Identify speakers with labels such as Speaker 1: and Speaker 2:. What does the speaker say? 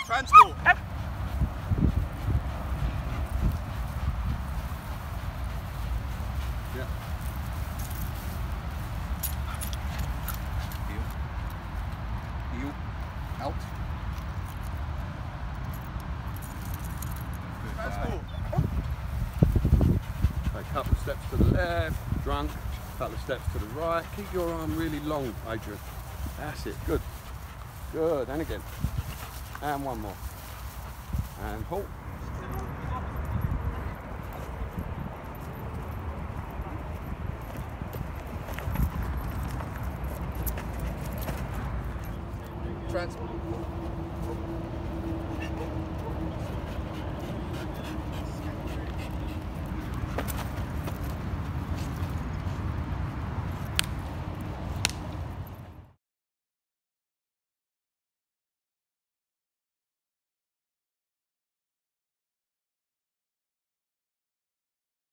Speaker 1: Transport.
Speaker 2: Yeah. Heel. Out.
Speaker 1: Transport.
Speaker 2: A couple of steps to the left, drunk, a couple of steps to the right. Keep your arm really long, Adrian. That's it, good. Good, and again. And one more. And halt.
Speaker 1: Transport.